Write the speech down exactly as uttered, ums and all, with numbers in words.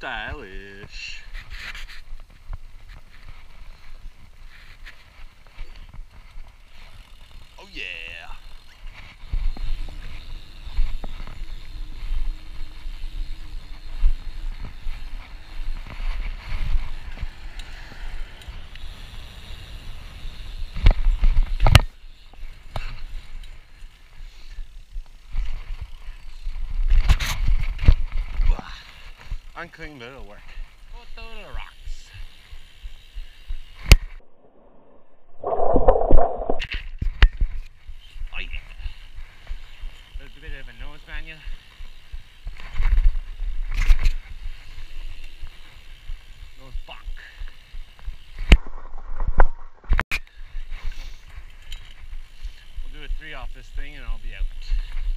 stylish. Oh yeah. Unclean, but it'll work. What the little rocks? Oh yeah. There's a bit of a nose manual. Nose bonk. We'll do a three off this thing and I'll be out.